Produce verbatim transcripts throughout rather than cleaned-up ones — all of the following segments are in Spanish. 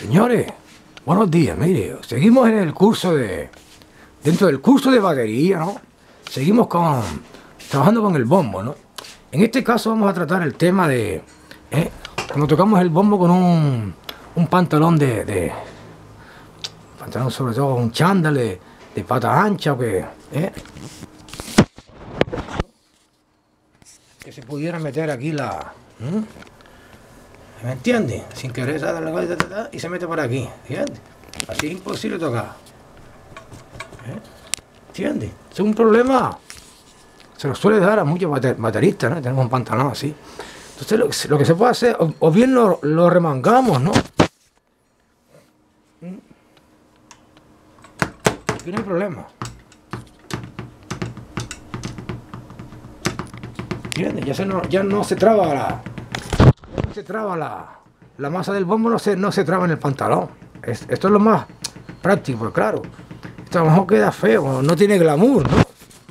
Señores, buenos días, mire, seguimos en el curso de, dentro del curso de batería, ¿no? Seguimos con, trabajando con el bombo, ¿no? En este caso vamos a tratar el tema de, ¿eh? cuando tocamos el bombo con un, un pantalón de, de, pantalón sobre todo un chándal de, de pata ancha o que, ¿eh? que se pudiera meter aquí la, ¿eh? ¿me entiendes? Sin querer darle la cabeza y se mete por aquí, ¿entiendes? Así es imposible tocar, ¿eh? ¿Entiendes? Es un problema. Se lo suele dar a muchos bateristas, ¿no? Tenemos un pantalón así. Entonces lo, lo que se puede hacer, o, o bien lo, lo remangamos, ¿no? Aquí no hay problema. ¿Entiendes? Ya, se no, ya no se traba la... Ya no se traba la... La masa del bombo no se, no se traba en el pantalón. Es, esto es lo más práctico, pues claro. Esto a lo mejor queda feo, no tiene glamour, ¿no?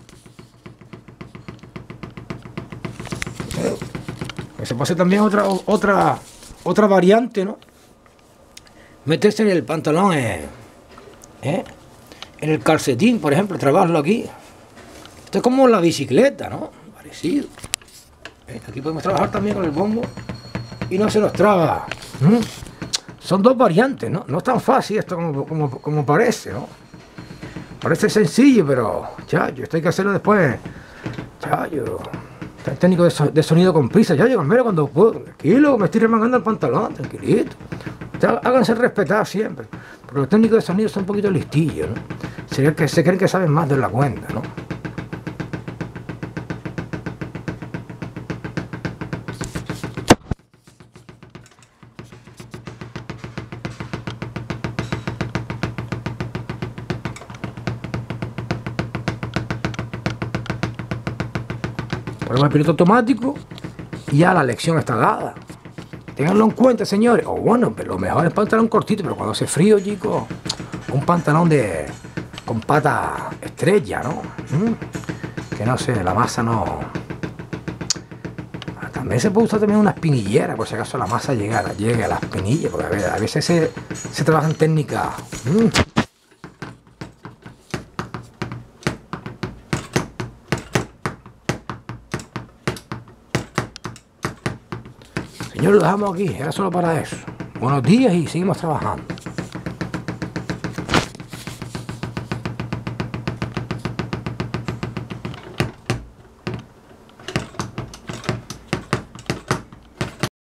Se puede hacer también otra, otra, otra variante, ¿no? Meterse en el pantalón, eh, eh, en el calcetín, por ejemplo, trabajarlo aquí. Esto es como la bicicleta, ¿no? Parecido. Eh, aquí podemos trabajar también con el bombo y no se nos traba. ¿Mm? Son dos variantes, ¿no? No es tan fácil esto como, como, como parece, ¿no? Parece sencillo, pero, chayo, esto hay que hacerlo después. Chayo. El técnico de, so, de sonido con prisa, ya llegan, mira cuando puedo, tranquilo, me estoy remangando el pantalón, tranquilito. Ustedes háganse respetar siempre, porque los técnicos de sonido son un poquito listillos, ¿no? Se, que, se creen que saben más de la cuenta, ¿no? Ponemos el piloto automático y ya la lección está dada. Ténganlo en cuenta, señores. O bueno, pero lo mejor es pantalón cortito, pero cuando hace frío, chicos, un pantalón de con pata estrella, ¿no? ¿Mm? Que no sé, la masa no... También se puede usar también una espinillera, por si acaso la masa llegara, llegue a la espinilla, porque a, ver, a veces se, se trabaja en técnica. ¿Mm? Señor, lo dejamos aquí, era solo para eso. Buenos días y seguimos trabajando.